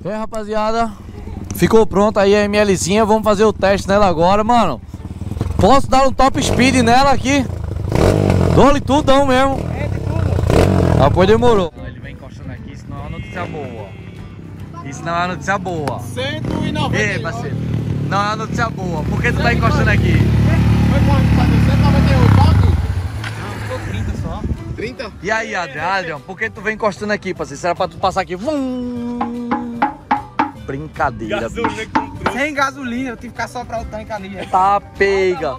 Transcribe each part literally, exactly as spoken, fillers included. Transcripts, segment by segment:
E aí, rapaziada, ficou pronta aí a MLzinha, vamos fazer o teste nela agora, mano. Posso dar um top speed nela aqui? Dou-lhe tudão mesmo. É, de tudo. Ah, pois demorou. Ele vem encostando aqui, isso não é uma notícia boa. Isso não é uma notícia boa. cento e noventa. Ei, parceiro, não é uma notícia boa. Por que tu tá encostando aqui? Foi quanto? cento e noventa e oito, tá aqui? Não, ficou trinta só. trinta? E aí, Adrian, Adrian, por que tu vem encostando aqui, parceiro? Será pra tu passar aqui? Vum! Brincadeira, bicho. Sem gasolina, eu tive que ficar só pra o tanque ali. Tá pega.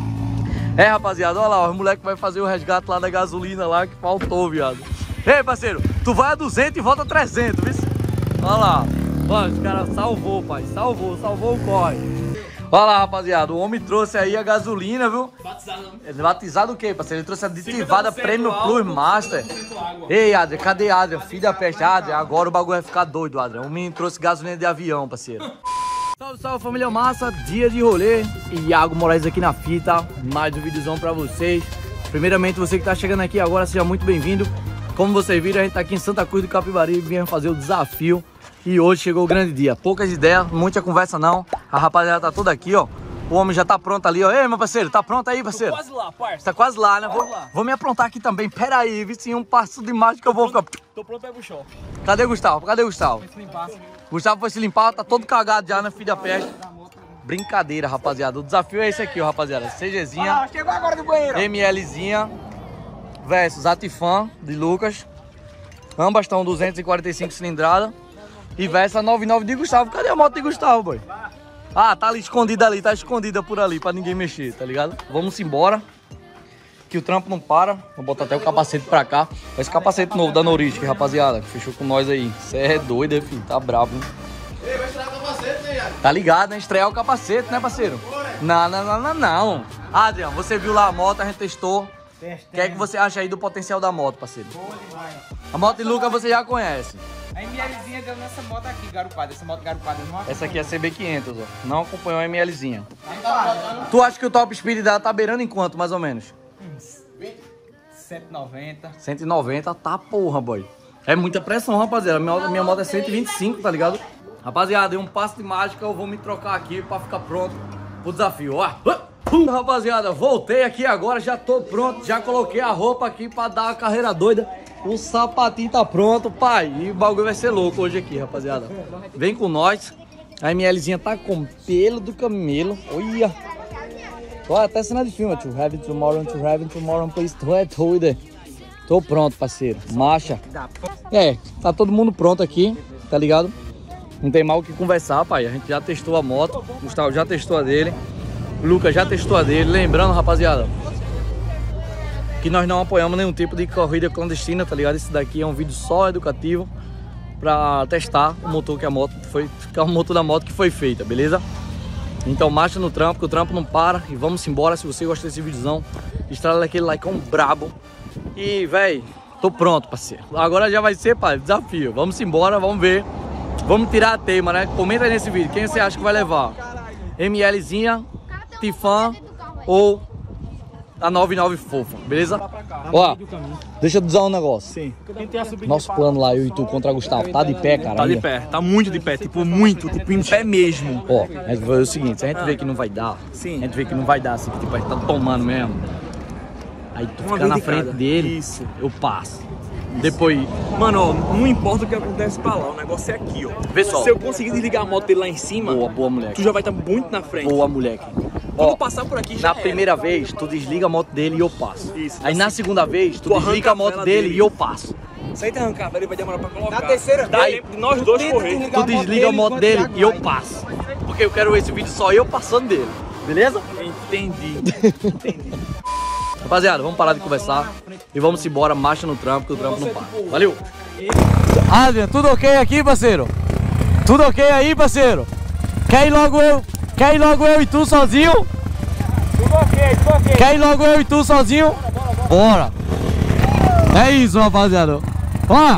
É, rapaziada, olha lá, os moleques vai fazer o resgate lá da gasolina lá que faltou, viado. Ei, parceiro, tu vai a duzentos e volta a trezentos, viu? Olha lá. Mano, os caras salvou, pai. Salvou, salvou o corre. Olha lá, rapaziada, o homem trouxe aí a gasolina, viu? Batizado. Batizado o quê, parceiro? Ele trouxe a aditivada Premium Plus Master. Ei, Adrian, cadê Adrian? Filho da peste, Adrian, agora o bagulho vai ficar doido, Adrian. O menino trouxe gasolina de avião, parceiro. Salve, salve, família massa, dia de rolê. Iago Moraes aqui na fita, mais um videozão pra vocês. Primeiramente, você que tá chegando aqui agora, seja muito bem-vindo. Como vocês viram, a gente tá aqui em Santa Cruz do Capibaribe, viemos fazer o desafio. E hoje chegou o grande dia. Poucas ideias, muita conversa não. A rapaziada tá toda aqui, ó. O homem já tá pronto ali, ó. Ei, meu parceiro, tá pronto aí, parceiro? Tô quase lá, parça. Tá quase lá, né? Quase Vou, lá. vou me aprontar aqui também. Pera aí, vi sim um passo de mágica que eu vou pronto, ficar... Tô pronto pra ir pro show. Cadê Gustavo? Cadê Gustavo? Vai se limpar. Gustavo foi se limpar, tá todo cagado já, né, filho da peste. Brincadeira, rapaziada. O desafio é esse aqui, ó, rapaziada. CGzinha. Ah, chegou agora do banheiro. MLzinha versus Atifan de Lucas. Ambas estão duzentos e quarenta e cinco cilindradas. E versus a noventa e nove de Gustavo. Cadê a moto de Gustavo, boy? Ah, tá ali escondida ali, tá escondida por ali pra ninguém mexer, tá ligado? Vamos embora. Que o trampo não para. Vou botar até o capacete pra cá. Esse capacete novo da Noristic, rapaziada, que fechou com nós aí. Cê é doido, filho. Tá bravo, hein? Ei, vai estrear o capacete, né, Iago? Tá ligado, né? Estrear o capacete, né, parceiro? Não, não, não, não, não. Adrian, você viu lá a moto, a gente testou. O que é que você acha aí do potencial da moto, parceiro? Boa demais. A moto de Lucas você já conhece. A MLzinha deu nessa moto aqui, garupada. Essa moto garupada não acompanha. Essa aqui é a C B quinhentos, ó. Não acompanhou a MLzinha. Aí tá, Tu acha que o top speed dela tá beirando em quanto, mais ou menos? cento e noventa. cento e noventa, tá porra, boy. É muita pressão, rapaziada. Minha, minha moto é cento e vinte e cinco, tá ligado? Rapaziada, em um passo de mágica eu vou me trocar aqui pra ficar pronto pro desafio, ó. Uh, rapaziada, voltei aqui agora, já tô pronto. Já coloquei a roupa aqui pra dar a carreira doida. O sapatinho tá pronto, pai. E o bagulho vai ser louco hoje aqui, rapaziada. Vem com nós. A MLzinha tá com pelo do camelo. Olha. Tô até cena de filme, to have it tomorrow, to have it tomorrow, please. Tô é doida. Tô pronto, parceiro. Marcha. É, tá todo mundo pronto aqui, tá ligado? Não tem mal o que conversar, pai. A gente já testou a moto. O Gustavo já testou a dele. O Lucas já testou a dele. Lembrando, rapaziada, que nós não apoiamos nenhum tipo de corrida clandestina, tá ligado? Esse daqui é um vídeo só educativo pra testar o motor que a moto foi, que é o motor da moto que foi feita, beleza? Então marcha no trampo, que o trampo não para. E vamos embora. Se você gostou desse videozão, estrala aquele like um brabo. E, véi, tô pronto, parceiro. Agora já vai ser, pai, desafio. Vamos embora, vamos ver. Vamos tirar a teima, né? Comenta aí nesse vídeo. Quem você acha que vai levar? MLzinha, Tifan ou a noventa e nove fofa, beleza? Ó, deixa eu dizer um negócio. Sim. Nosso plano lá, eu e tu contra Gustavo, tá de pé, cara? Tá de pé, tá muito de pé, tipo, muito, tipo, em pé mesmo. Ó, a gente vai fazer o seguinte, se a gente vê que não vai dar, Sim. a gente vê que não vai dar, assim, que tipo, a gente tá tomando mesmo. Aí tu Uma fica na vez de frente cada. dele, Isso. eu passo. Depois, Mano, ó, não importa o que acontece pra lá, o negócio é aqui, ó. Vê só. Se eu conseguir desligar a moto dele lá em cima, boa, boa moleque. tu já vai estar muito na frente. Boa moleque. Quando Ó, eu passar por aqui, já na era. primeira vez, tu desliga a moto dele e eu passo. Isso. Aí na segunda vez, tu Tu desliga a arranca a moto vela dele dele. e eu passo. Se aí te arrancar, velho, vai demorar pra colocar. Na terceira Dá vez, tempo de nós tu dois tenta correr. desligar Tu desliga a moto dele enquanto e eu vai. passo. Porque eu quero esse vídeo só eu passando dele. Beleza? Entendi. Entendi. Rapaziada, vamos parar de conversar e vamos embora, marcha no trampo, que o trampo não para. Valeu! Adrian, tudo ok aqui, parceiro? Tudo ok aí, parceiro? Quer ir logo eu? Quer ir logo eu e tu sozinho? Tudo ok, tudo ok. Quer ir logo eu e tu sozinho? Bora! É isso, rapaziada. Ó!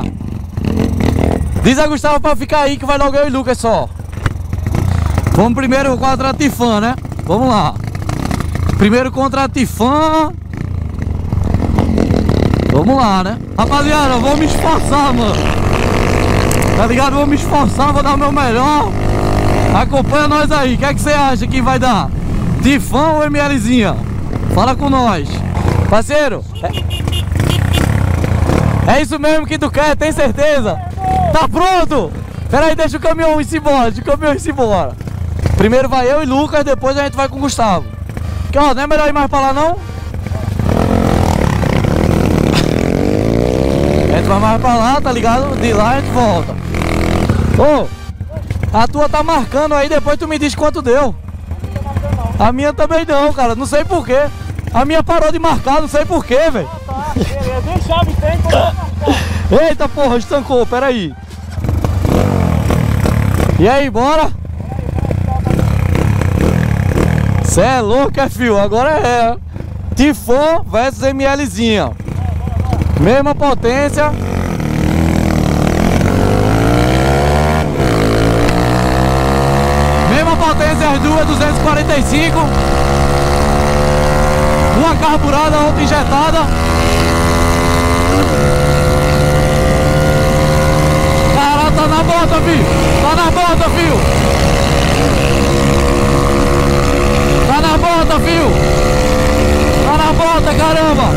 Diz a Gustavo pra ficar aí que vai logo eu e Lucas só. Vamos primeiro contra a Tifan, né? Vamos lá. Primeiro contra a Tifan. Vamos lá, né? Rapaziada, vamos me esforçar, mano. Tá ligado? Vou me esforçar, vou dar o meu melhor. Acompanha nós aí. O que é que você acha que vai dar? Tifão ou MLzinha? Fala com nós. Parceiro, é... é isso mesmo que tu quer, tem certeza? Tá pronto? Pera aí, deixa o caminhão ir embora, deixa o caminhão ir embora. Primeiro vai eu e Lucas, depois a gente vai com o Gustavo. Que ó, não é melhor ir mais pra lá não? A gente vai mais pra lá, tá ligado? De lá a gente volta. Ô, a tua tá marcando aí, depois tu me diz quanto deu. A minha também não, cara, não sei porquê. A minha parou de marcar, não sei porquê, velho. Ah, tá, beleza. Nem chave tem, como marcar. Eita porra, estancou, pera aí. E aí, bora? Cê é louco, é fio, agora é Tifão versus MLzinha. Mesma potência. Mesma potência as duas, duzentos e quarenta e cinco. Uma carburada, outra injetada. Cara, tá na bota, filho. Tá na bota, filho. Tá na bota, filho. Tá na bota, caramba.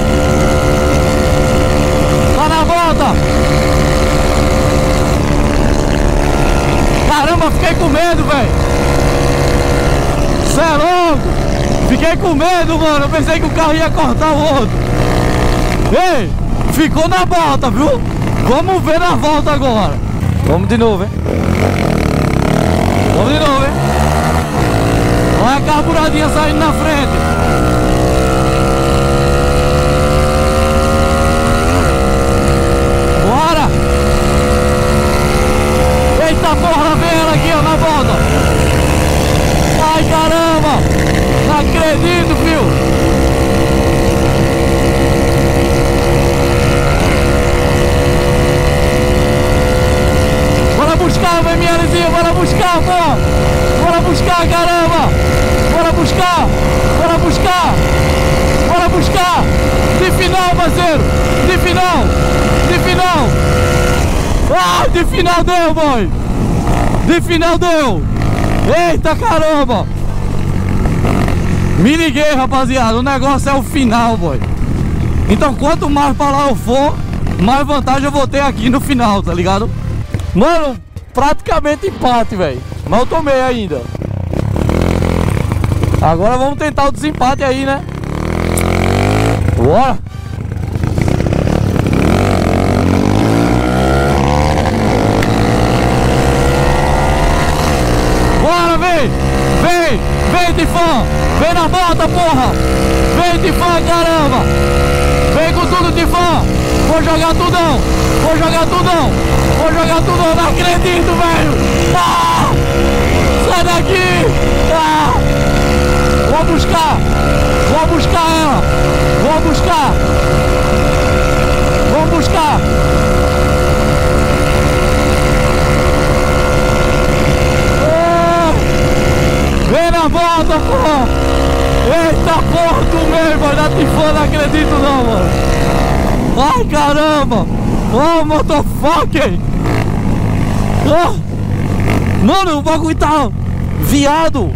Tá na bota. Caramba, fiquei com medo, velho. Cê é louco. Fiquei com medo, mano. Eu pensei que o carro ia cortar o outro. Ei, ficou na bota, viu? Vamos ver na volta agora. Vamos de novo, hein? Vamos de novo, hein? Olha a carburadinha saindo na frente. Bora! Eita porra, vem ela aqui, ó, na volta. Ai, caramba! Não acredito, filho! Bora buscar, MLzinho, bora buscar, pô! Bora buscar, caramba! Bora buscar! Bora buscar! Bora buscar! De final, parceiro! De final! De final! Ah, de final deu, boy! De final deu! Eita, caramba! Me liguei, rapaziada, o negócio é o final, boy. Então quanto mais pra lá eu for, mais vantagem eu vou ter aqui no final, tá ligado? Mano, praticamente empate, velho. Mas eu tomei ainda. Agora vamos tentar o desempate aí, né? Bora! Bora, vem! Vem! Vem, Tifão! Vem na bota, porra! Vem, Tifão, caramba! Vem com tudo, Tifão! Vou jogar tudão! Vou jogar tudão! Vou jogar tudão! Não acredito, velho! Ah! Sai daqui! Ah! Vou buscar! Vou buscar ela! Vou buscar! Vou buscar! Vem na volta, porra! Eita porra, tu mesmo, vai dar Tifão, não acredito não, mano! Ai, caramba! Oh, motherfucker! Oh. Mano, o bagulho tá viado!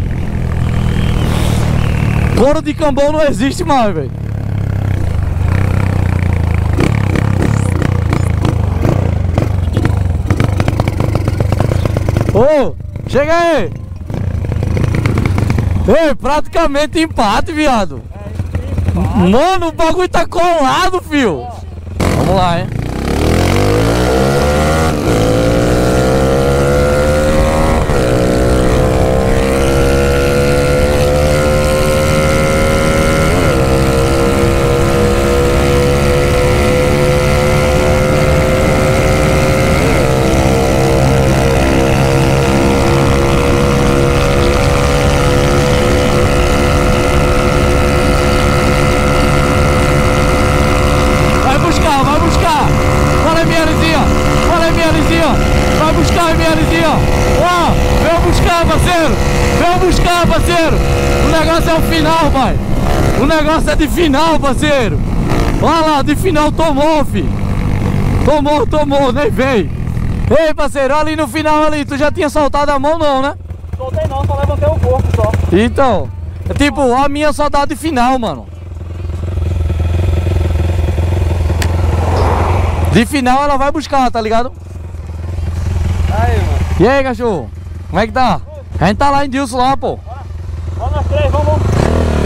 Couro de cambão não existe mais, velho! Ô, oh, chega aí! Ei, praticamente empate, viado. É, empate. Mano, o bagulho tá colado, fio. Vamos lá, hein? Parceiro, o negócio é o final, pai. O negócio é de final, parceiro. Olha lá, de final tomou, filho. Tomou, tomou, nem veio. Ei, parceiro, ali no final ali, tu já tinha soltado a mão não, né? Soltei não, só levantei o corpo só. Então, é tipo, a minha só dá de final, mano. De final ela vai buscar, tá ligado? Aí, mano. E aí, cachorro? Como é que tá? A gente tá lá em Dilson lá, pô. Vamos nós três, vamos, vamos.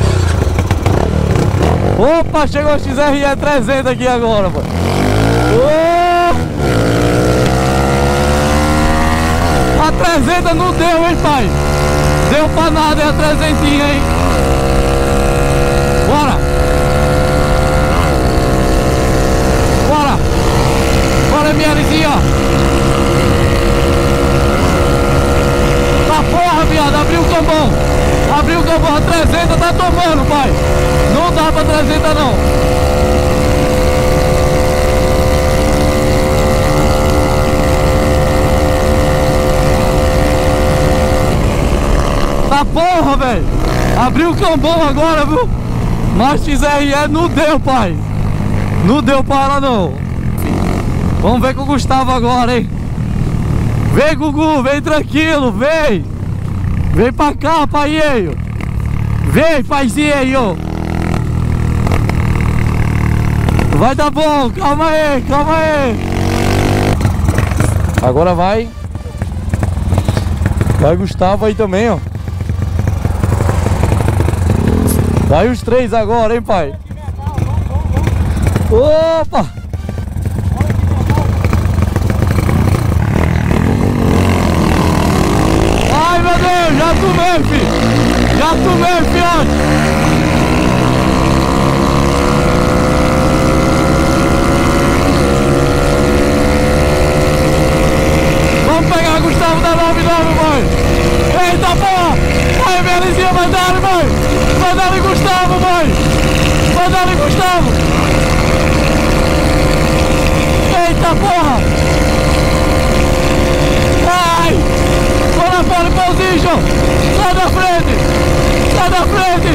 Opa, chegou o X R E trezentos aqui agora, pô. Oh! A trezentos não deu, hein, pai? Deu pra nada, é a trezentinha, hein? Bora! Bora! Bora, MLzinha! Tá porra, viado, abriu o cambão! Abriu o cambão, a trezentos tá tomando, pai! Não dá pra trezentos não! Tá porra, velho! Abriu o cambão agora, viu? Mas X R E não deu, pai! Não deu pra ela não! Vamos ver com o Gustavo agora, hein? Vem, Gugu, vem tranquilo, vem! Vem pra cá, paieio! Vem, paizinho! Vai dar bom, calma aí, calma aí! Agora vai! Vai Gustavo aí também, ó! Vai os três agora, hein, pai? Opa! Ai, meu Deus, já tomei, filho! Já tomei, filhote! Vamos pegar Gustavo da nove nove, mãe! Eita, porra! Vai, Belizinha, vai dar, mãe! Vai dar em Gustavo, mãe! Vai dar em Gustavo! Eita, porra! Ai! Tô na pole position! Sai da frente! Sai da frente!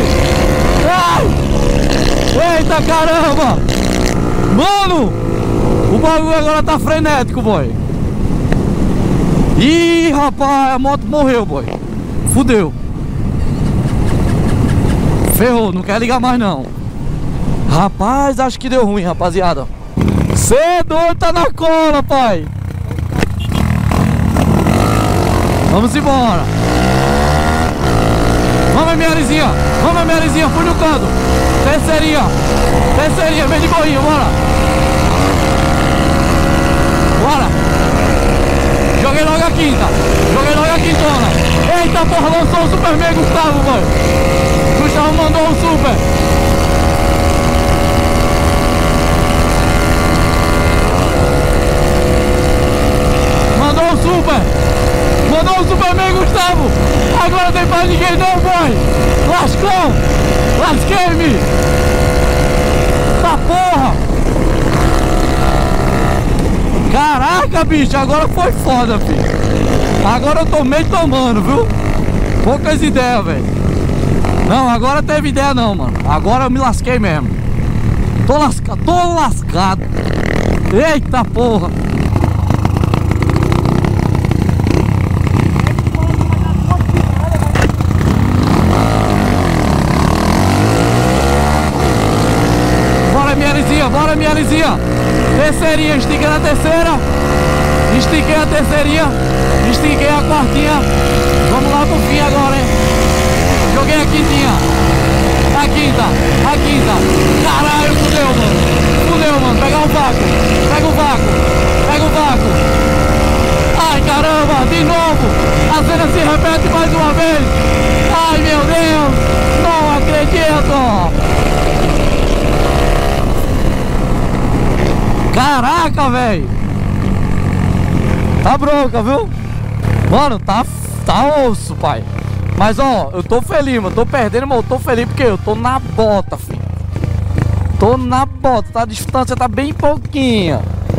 Ai! Eita, caramba! Mano! O bagulho agora tá frenético, boy! Ih, rapaz, a moto morreu, boy! Fudeu! Ferrou, não quer ligar mais não. Rapaz, acho que deu ruim, rapaziada. Cê é doido, tá na cola, pai. Vamos embora. Vamos, MLzinha. Vamos, MLzinha, fui no canto. Terceirinha. Terceirinha, vem de boinha, bora. Bora. Joguei logo a quinta. Joguei logo a quintona. Eita, porra, lançou o Superman, Gustavo, mano. Gustavo mandou um super. Mandou um super. Mandou um Superman, Gustavo. Agora tem pra ninguém não, boy. Lascou. Lasquei-me. Tá porra. Caraca, bicho. Agora foi foda, filho. Agora eu tô meio tomando, viu? Poucas ideias, velho. Não, agora teve ideia não, mano. Agora eu me lasquei mesmo. Tô lascado, tô lascado. Eita porra. Bora, MLzinha, bora, MLzinha. Terceirinha, estiquei na terceira. Estiquei a terceirinha. Estiquei a quartinha. Vamos lá pro fim agora, hein? Joguei a quintinha. A quinta. A quinta. Caralho, fudeu, mano. Fudeu, mano. Pegar o vácuo. Pega o vácuo. Pega o vácuo. Ai, caramba. De novo. A cena se repete mais uma vez. Ai, meu Deus. Não acredito. Caraca, velho. Tá bronca, viu? Mano, tá, tá osso, pai. Mas ó, eu tô feliz, mano. Tô perdendo, mas eu tô feliz porque eu tô na bota, filho. Tô na bota, tá? A distância tá bem pouquinha.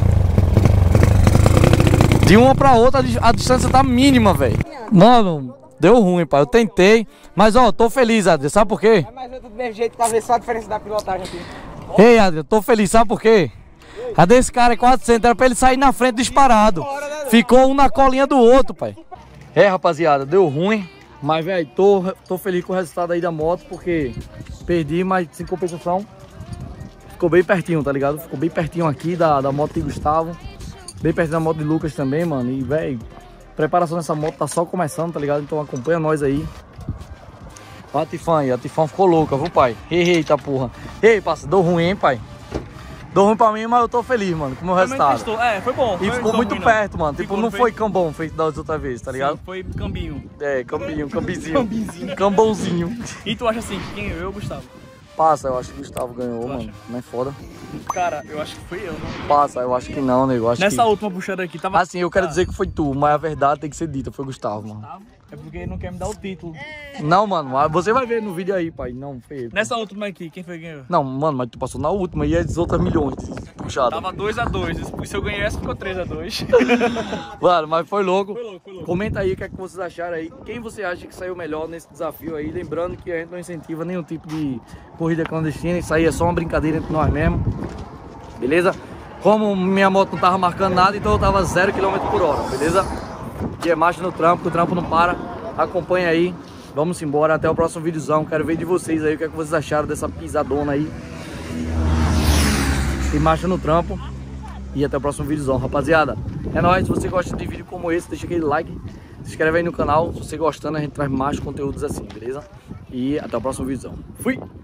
De uma pra outra a distância tá mínima, velho. Mano, deu ruim, pai. Eu tentei. Mas ó, tô feliz, Adriano. Sabe por quê? É, mas eu tô do mesmo jeito pra ver só a diferença da pilotagem aqui. Ei, Adriano, tô feliz. Sabe por quê? A desse cara é quatrocentos, era pra ele sair na frente disparado. Ficou um na colinha do outro, pai. É, rapaziada, deu ruim. Mas, velho, tô, tô feliz com o resultado aí da moto, porque perdi, mas sem compensação. Ficou bem pertinho, tá ligado? Ficou bem pertinho aqui da, da moto de Gustavo. Bem pertinho da moto de Lucas também, mano. E, velho, preparação dessa moto tá só começando, tá ligado? Então acompanha nós aí. Ó a Tifã aí, a Tifã ficou louca, viu, pai? Eita porra. Ei, parça, deu ruim, hein, pai? Deu ruim pra mim, mas eu tô feliz, mano, com o meu resultado. Testou. É, foi bom. E foi ficou muito ruim, perto, mano. Tipo, ficou, não não foi cambão feito das outras vezes, tá ligado? Sim, foi cambinho. É, cambinho, cambizinho. Cambizinho. Cambãozinho. E tu acha assim, quem eu, Gustavo? Passa, eu acho que o Gustavo ganhou, Tu mano. acha? Não é foda. Cara, eu acho que foi eu, não? Passa, eu acho que não, nego. Acho Nessa que... última puxada aqui, tava... Assim, eu quero dizer que foi tu, mas a verdade tem que ser dita, foi o Gustavo, mano. É porque ele não quer me dar o título. Não, mano, mas você vai ver no vídeo aí, pai. Não, foi ele. Nessa última aqui, quem foi que ganhou? Não, mano, mas tu passou na última e as outras milhões puxadas. Tava dois a dois, e se eu ganhei essa, ficou três a dois. Mano, mas foi louco. Foi louco, foi louco. Comenta aí o que, é que vocês acharam aí. Quem você acha que saiu melhor nesse desafio aí? Lembrando que a gente não incentiva nenhum tipo de corrida clandestina. Isso aí é só uma brincadeira entre nós mesmos. Beleza? Como minha moto não tava marcando nada, então eu tava zero quilômetro por hora, beleza? Que é marcha no trampo, que o trampo não para. Acompanha aí. Vamos embora. Até o próximo videozão. Quero ver de vocês aí o que, é que vocês acharam dessa pisadona aí. Tem marcha no trampo. E até o próximo videozão, rapaziada. É nóis. Se você gosta de vídeo como esse, deixa aquele like. Se inscreve aí no canal. Se você gostando, a gente traz mais conteúdos assim, beleza? E até o próximo videozão. Fui!